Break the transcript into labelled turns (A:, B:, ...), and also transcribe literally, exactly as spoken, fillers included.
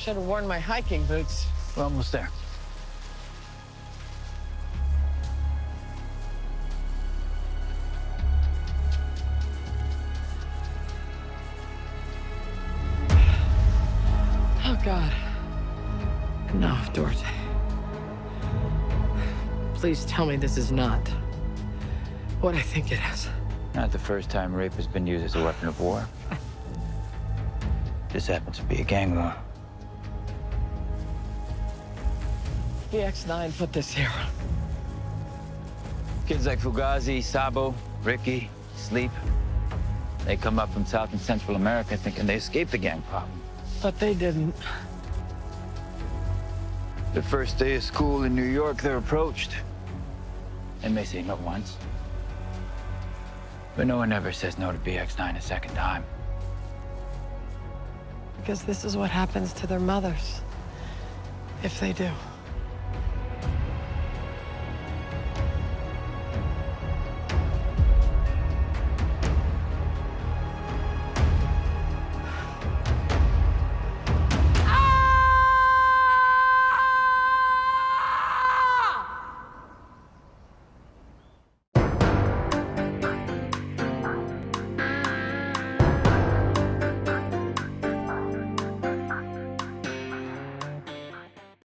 A: Should have worn my hiking boots.
B: We're almost there.
A: Oh, God. No, Duarte. Please tell me this is not what I think it is.
B: Not the first time rape has been used as a weapon of war. This happens to be a gang war.
A: The X nine put this here.
B: Kids like Fugazi, Sabo, Ricky, Sleep. They come up from South and Central America thinking they escaped the gang problem.
A: But they didn't.
B: The first day of school in New York, they're approached. They may say no once. But no one ever says no to B X nine a second time.
A: Because this is what happens to their mothers, if they do.